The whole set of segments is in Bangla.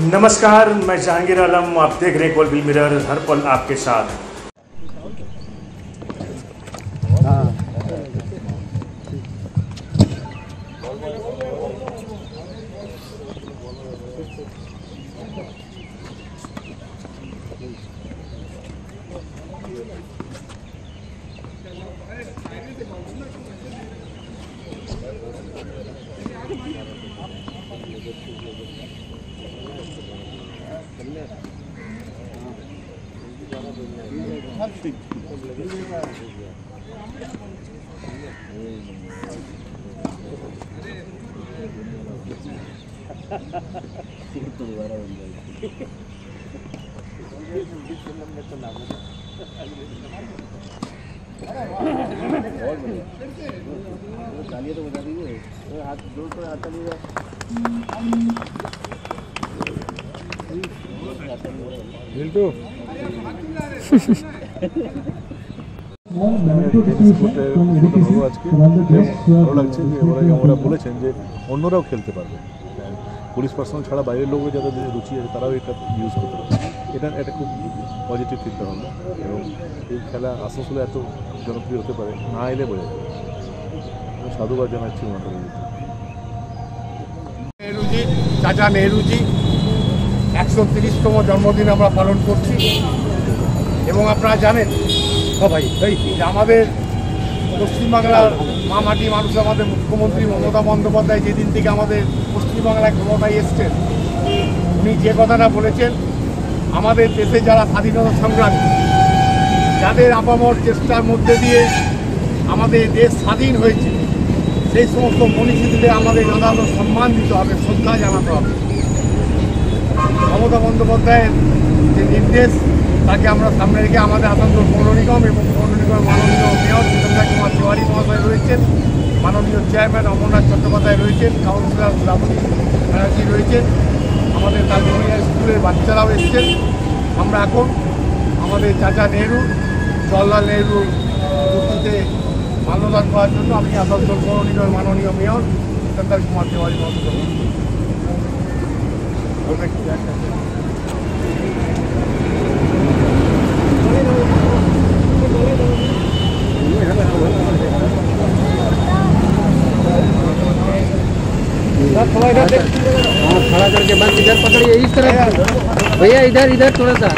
नमस्कार, मैं जहांगीर आलम। आप देख रहे हैं कोलबिल मिरर, हर पल आपके साथ। तालियां तो बजा दीजिए, हाथ जोड़ कर हाथ तालियां। बिल्टू ভালো লাগছে যে ওরা বলেছেন যে অন্যরাও খেলতে পারবে, পুলিশ পার্সোনাল ছাড়া বাইরের লোকের যাদের রুচি আছে তারাও এটা ইউজ করতে পারবে। এটা খুব পজিটিভ চিন্তা ভাবনা এবং এই খেলা আসানসোলে এত জনপ্রিয় হতে পারে না এলে বোঝা যাবে। সাধুবাদ জানাচ্ছি ওনাদের। নেহরুজি, চাচা নেহরুজি 130তম জন্মদিন আমরা পালন করছি এবং আপনারা জানেন যে আমাদের পশ্চিমবাংলার মা মাটি মানুষ, আমাদের মুখ্যমন্ত্রী মমতা বন্দ্যোপাধ্যায় যেদিন থেকে আমাদের পশ্চিমবাংলায় ক্ষমতায় এসছেন, উনি যে কথাটা বলেছেন, আমাদের দেশে যারা স্বাধীনতা সংগ্রামী, যাদের আপামর চেষ্টার মধ্যে দিয়ে আমাদের দেশ স্বাধীন হয়েছে, সেই সমস্ত মনীষীদের আমাদের যথাযথ সম্মান দিতে হবে, শ্রদ্ধা জানাতে হবে। মমতা বন্দ্যোপাধ্যায়ের যে নির্দেশ, তাকে আমরা সামনে রেখে আমাদের আসানসোল পৌর নিগম এবং পৌর নিগমের মাননীয় মেয়র জিতেন্দ্র কুমার তিওয়ারি মহাশয় রয়েছেন, মাননীয় চেয়ারম্যান অমরনাথ চট্টোপাধ্যায় রয়েছেন, কাউন্সিলর শ্রাবণী ব্যানার্জি রয়েছেন, আমাদের কালজমিয়া স্কুলের বাচ্চারাও এসছেন। আমরা এখন আমাদের চাচা নেহরু, জওহরলাল নেহরুর মূর্তিতে মাল্যদান করার জন্য আমি আসানসোল পৌর নিগমের মাননীয় মেয়র জিতেন্দ্র কুমার তিওয়ারি মহাশয় खड़ा करके बस इधर पकड़िए, इस तरह भैया, इधर इधर थोड़ा सा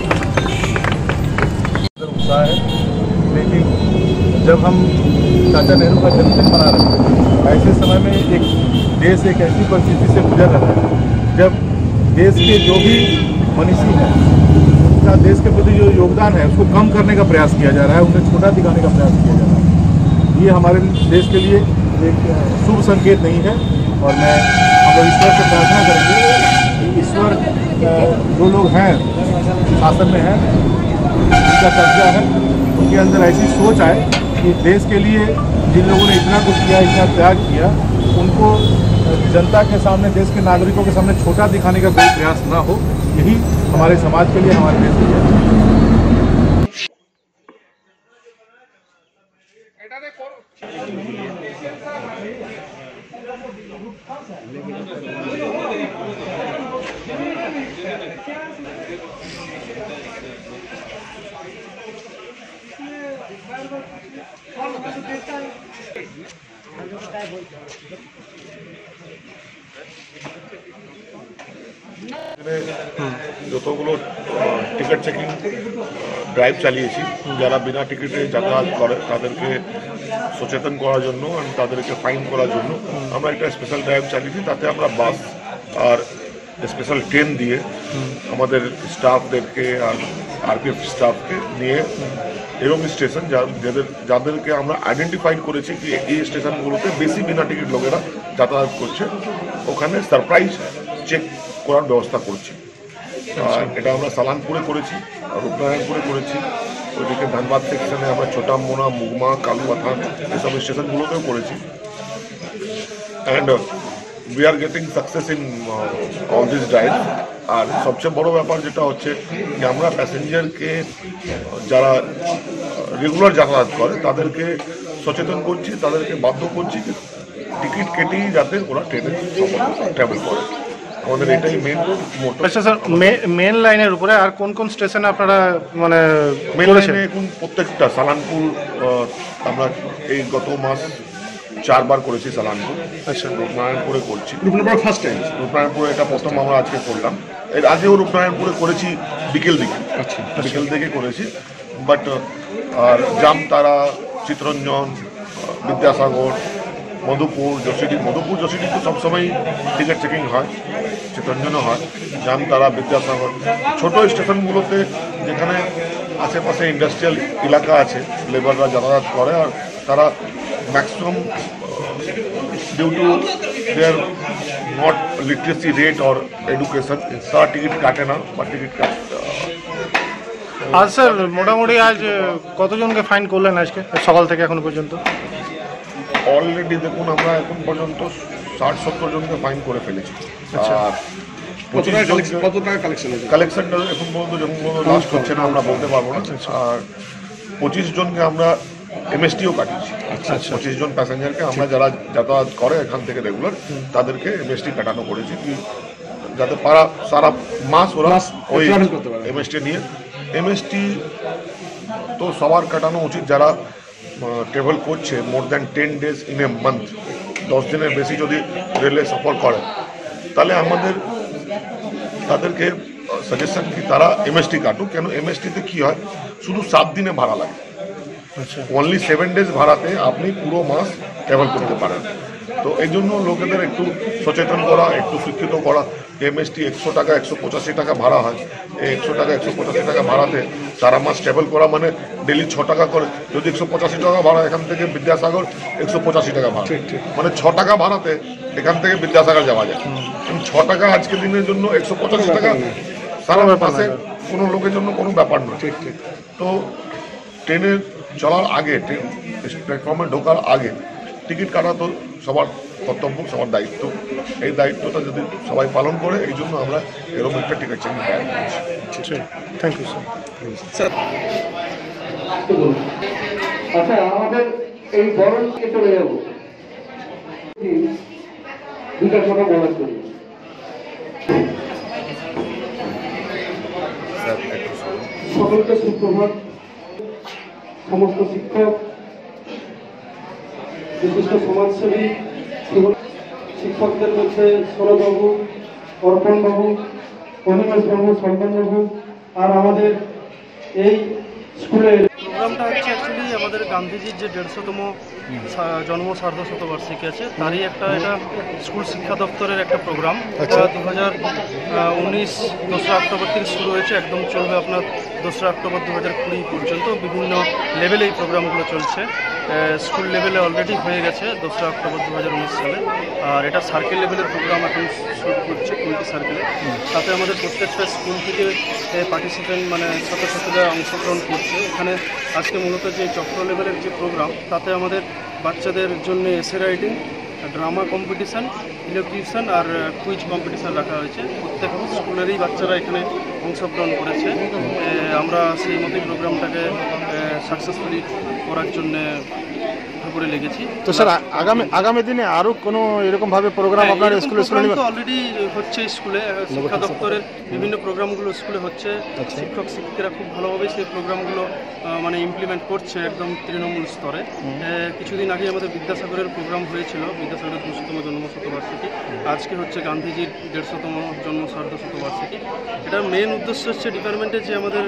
उत्साह है। लेकिन जब हम चाचा नेहरू का जन्मदिन मना रहे हैं, ऐसे समय में एक देश एक ऐसी परिस्थिति से गुजर रहा है जब देश के जो भी मनीषी हैं, उनका देश के प्रति जो योगदान है उसको कम करने का प्रयास किया जा रहा है, उन्हें छोटा दिखाने का प्रयास किया जा रहा है। ये हमारे देश के लिए एक शुभ संकेत नहीं है और हम लोग ईश्वर से प्रार्थना करेंगे कि ईश्वर जो लोग हैं शासन में हैं, उनका कब्जा है, उनके अंदर ऐसी सोच आए कि देश के लिए जिन लोगों ने इतना कुछ किया, इतना त्याग किया, उनको जनता के सामने, देश के नागरिकों के सामने छोटा दिखाने का कोई प्रयास ना हो। यही हमारे समाज के लिए, हमारे देश के लिए যতগুলো টিকিট চেকিং ড্রাইভ চালিয়েছি, যারা বিনা টিকিটে যাতায়াত করে তাদেরকে সচেতন করার জন্য আর তাদেরকে ফাইন করার জন্য আমরা একটা স্পেশাল ড্রাইভ চালিয়েছি। তাতে আমরা বাস আর স্পেশাল ট্রেন দিয়ে আমাদের স্টাফদেরকে আর আরপিএফ স্টাফকে নিয়ে এরকম স্টেশন যাদেরকে আমরা আইডেন্টিফাই করেছি কি এই স্টেশনগুলোতে বেশি বিনা টিকিট লোকেরা যাতায়াত করছে, ওখানে সারপ্রাইজ চেক করার ব্যবস্থা করছি। আর এটা আমরা সালানপুরে করেছি, রূপনারায়ণপুরে করেছি, ওইদিকে ধানবাদ সেকশনে আমরা ছোটা মোনা, মুগমা, কালুপাথান এসব স্টেশনগুলোতেও করেছি। And we are getting success in all this drive. আর সবচেয়ে বড় ব্যাপার যেটা হচ্ছে যে আমরা প্যাসেঞ্জারকে যারা রেগুলার যাতায়াত করে তাদেরকে সচেতন করছি, তাদেরকে বাধ্য করছি টিকিট কেটেই যাতে ওরা ট্রেনে ট্রাভেল করে। আমাদের এটাই মেন মোটো। আচ্ছা স্যার, মেন লাইনের উপরে আর কোন কোন স্টেশনে আপনারা মানে মেন লাইনে এখন প্রত্যেকটা সালানপুর আমরা এই গত মাস 4 বার করেছি সালানপুর। আচ্ছা, রূপনারায়ণপুরে করছি। Rupnarayanpur first time. রূপনারায়ণপুরে এটা প্রথম আমরা আজকে করলাম। এর আগেও রূপনারায়ণপুরে করেছি বিকেল দিকে। আচ্ছা, বিকেল দিকে করেছি। বাট আর জামতারা, চিত্তরঞ্জন, বিদ্যাসাগর, মধুপুর, যশোরী তো সবসময় টিকিট চেকিং হয়, চিত্তরঞ্জনও হয়। জামতারা, বিদ্যাসাগর, ছোট স্টেশনগুলোতে যেখানে আশেপাশে ইন্ডাস্ট্রিয়াল এলাকা আছে, লেবাররা যাতায়াত করে আর তারা maximum due to their not literacy rate or education, তারা টিকিট কাটে না বা টিকিট আজ স্যার মোটামুটি আজ কতজনকে ফাইন করলেন আজকে সকাল থেকে এখনো পর্যন্ত? অলরেডি দেখুন আমরা এখন পর্যন্ত 60-70 জনকে ফাইন করে ফেলেছি। আর কত টাকা কালেকশন হয়েছে? কালেকশনটা এখন পর্যন্ত যখন লাস্ট হচ্ছে না আমরা বলতে পারবো না। আর 25 জনকে আমরা এমএসটিও কাটিয়েছি। 25 জন প্যাসেঞ্জারকে আমরা যারা যাতায়াত করে এখান থেকে রেগুলার তাদেরকে এমএসটি কাটানো করেছি, কি যাতে সারা মাস ওরা ওই এমএসটি নিয়ে। এমএসটি তো সবার কাটানো উচিত যারা ট্রাভেল করছে more than 10 days in a month, 10 দিনের বেশি যদি রেলে সফর করে, তাহলে আমাদের তাদেরকে সাজেশন কি তারা এমএসটি কাটুক। কেন এমএসটিতে কি হয়, শুধু 7 দিনে ভাড়া লাগে। অনলি 7 days ভাড়াতে আপনি পুরো মাস ট্রাভেল করতে পারেন। তো এই জন্য লোকেদের একটু সচেতন করা, একটু শিক্ষিত করা। এমএসটি 100 টাকা 185 টাকা ভাড়া হয়। এই 100 টাকা 185 টাকা ভাড়াতে সারা মাস ট্রাভেল করা মানে ডেলি 6 টাকা করে। যদি 185 টাকা ভাড়া এখান থেকে বিদ্যাসাগর 185 টাকা ভাড়া, মানে 6 টাকা ভাড়াতে এখান থেকে বিদ্যাসাগর যাওয়া যায়। 6 টাকা আজকের দিনের জন্য 185 টাকা সারা মাসে কোনো লোকের জন্য কোনো ব্যাপার নয়। তো ট্রেনে চলার আগে, ট্রেন প্ল্যাটফর্মে ঢোকার আগে টিকিট কাটা তো সবার কর্তব্য, সবার দায়িত্ব। এই দায়িত্বটা যদি সবাই পালন করে, এই জন্য আমরা এরকম একটা টিকিট চেকিং প্ল্যান করছি। Thank you sir. আচ্ছা, আমাদের এই বরণকে চলে যাব, দুটা কথা বলার জন্য। সকলকে সুপ্রভাত। সমস্ত শিক্ষক, বিশিষ্ট সমাজসেবী, শিক্ষকদের মধ্যে সৌরভবাবু, অর্পণবাবু, অনিমেশবাবু, সন্তানবাবু, আর আমাদের এই স্কুলের প্রোগ্রামটা হচ্ছে অ্যাকচুয়ালি আমাদের গান্ধীজির যে 150তম জন্ম সার্ধশতবার্ষিকী আছে, তারই একটা, এটা স্কুল শিক্ষা দপ্তরের একটা প্রোগ্রাম। এটা 2019 2রা অক্টোবর থেকে শুরু হয়েছে, একদম চলবে আপনার 2রা অক্টোবর 2020 পর্যন্ত। বিভিন্ন লেভেলে এই প্রোগ্রামগুলো চলছে। স্কুল লেভেলে অলরেডি হয়ে গেছে 2রা অক্টোবর 2019 সালে। আর এটা সার্কেল লেভেলের প্রোগ্রাম এখন শুরু করছে 20 সার্কেলে। তাতে আমাদের প্রত্যেকটা স্কুল থেকে পার্টিসিপেন্ট মানে ছাত্রছাত্রীরা অংশগ্রহণ করছে। এখানে আজকে মূলত যে চক্র লেভেলের যে প্রোগ্রাম, তাতে আমাদের বাচ্চাদের জন্য এসে রাইটিং, ড্রামা কম্পিটিশান, ইলেকট্রিশিয়ান আর কুইজ কম্পিটিশান রাখা হয়েছে। প্রত্যেক স্কুলেরই বাচ্চারা এখানে অংশগ্রহণ করেছে। আমরা সেই মতোই প্রোগ্রামটাকে সাকসেসফুলি করার জন্যে করে লেগেছি। তো স্যার আগামী দিনে আরো কোনো এরকম ভাবে প্রোগ্রাম আপনার স্কুলে অলরেডি হচ্ছে, স্কুলে শিক্ষা দপ্তরের বিভিন্ন প্রোগ্রামগুলো স্কুলে হচ্ছে। শিক্ষক শিক্ষিকারা খুব ভালোভাবে সেই প্রোগ্রামগুলো মানে ইমপ্লিমেন্ট করছে একদম তৃণমূল স্তরে। কিছুদিন আগে আমাদের বিদ্যাসাগরের প্রোগ্রাম হয়েছিল, বিদ্যাসাগরের 200তম জন্ম শতবার্ষিকী। আজকে হচ্ছে গান্ধীজির 150তম জন্ম সার্ধশতবার্ষিকী। এটার মেন উদ্দেশ্য হচ্ছে ডিপার্টমেন্টের যে আমাদের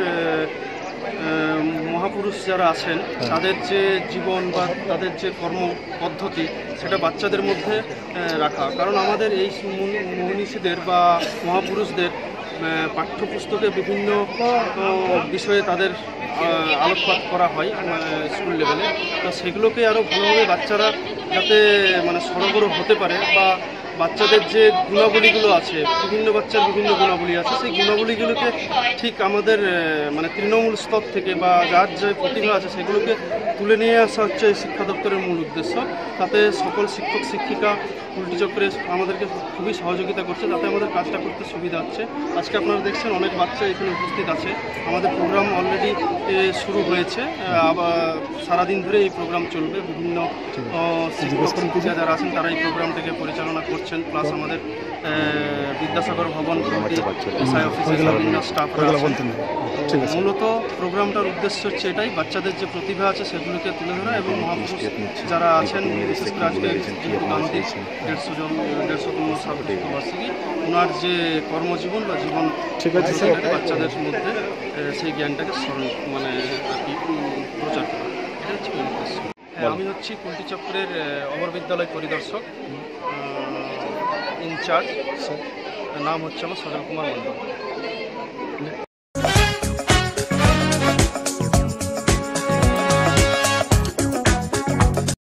মহাপুরুষ যারা আছেন, তাদের যে জীবন বা তাদের যে কর্ম পদ্ধতি, সেটা বাচ্চাদের মধ্যে রাখা। কারণ আমাদের এই মনীষীদের বা মহাপুরুষদের পাঠ্যপুস্তকে বিভিন্ন বিষয়ে তাদের আলোকপাত করা হয় স্কুল লেভেলে। তো সেগুলোকে আরও ভালোভাবে বাচ্চারা যাতে মানে সরগরম হতে পারে, বা বাচ্চাদের যে গুণাবলীগুলো আছে, বিভিন্ন বাচ্চার বিভিন্ন গুণাবলী আছে, সেই গুণাবলীগুলোকে ঠিক আমাদের মানে তৃণমূল স্তর থেকে বা যার যে প্রতিভা আছে সেগুলোকে তুলে নিয়ে আসা হচ্ছে এই শিক্ষা দপ্তরের মূল উদ্দেশ্য। তাতে সকল শিক্ষক শিক্ষিকা উল্টি চক্রে আমাদেরকে খুবই সহযোগিতা করছে, তাতে আমাদের কাজটা করতে সুবিধা হচ্ছে। আজকে আপনারা দেখছেন অনেক বাচ্চা এখানে উপস্থিত আছে। আমাদের প্রোগ্রাম অলরেডি শুরু হয়েছে, আবার সারাদিন ধরে এই প্রোগ্রাম চলবে। বিভিন্ন শিক্ষক শিক্ষিকা যারা আছেন তারা এই প্রোগ্রামটাকে পরিচালনা করছেন, প্লাস আমাদের বিদ্যাসাগর ভবন এসআই অফিসের বিভিন্ন স্টাফরা আছেন। তো মূলত প্রোগ্রামটার উদ্দেশ্য হচ্ছে এটাই, বাচ্চাদের যে প্রতিভা আছে সেগুলোকে তুলে ধরা এবং মহাপুরুষ যারা আছেন, বিশেষ করে আজকে যেহেতু গান্ধীর 150তম সার্ধশতবার্ষিকী, ওনার যে কর্মজীবন বা জীবন বাচ্চাদের মধ্যে সেই জ্ঞানটাকে মানে আর কি প্রচার করা, এটা হচ্ছে মূল উদ্দেশ্য। হ্যাঁ, আমি হচ্ছি কুলটি চক্রের অমর বিদ্যালয় পরিদর্শক, ইনচার্জ, নাম হচ্ছে আমার সজল কুমার মণ্ডল।